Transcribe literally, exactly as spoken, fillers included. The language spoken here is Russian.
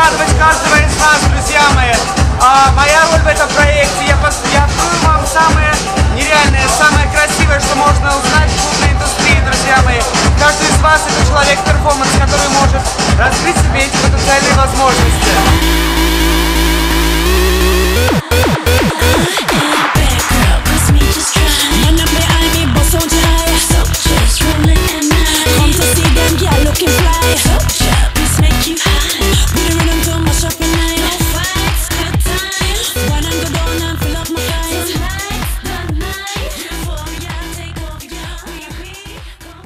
порадовать каждого из вас, друзья мои. А, моя роль в этом проекте, я, я открою вам самое нереальное, самое красивое, что можно узнать в клубной индустрии, друзья мои. Каждый из вас это человек-перформанс, который может раскрыть себе эти потенциальные возможности.